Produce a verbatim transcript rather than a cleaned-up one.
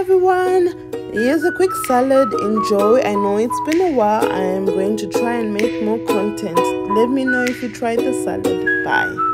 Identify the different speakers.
Speaker 1: everyone, here's a quick salad. Enjoy. I know it's been a while. I am going to try and make more content. Let me know if you tried the salad. Bye.